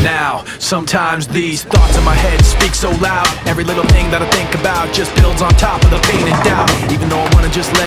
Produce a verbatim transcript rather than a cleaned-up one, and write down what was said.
now. Sometimes these thoughts in my head speak so loud. Every little thing that I think about just builds on top of the pain and doubt. Even though I wanna just let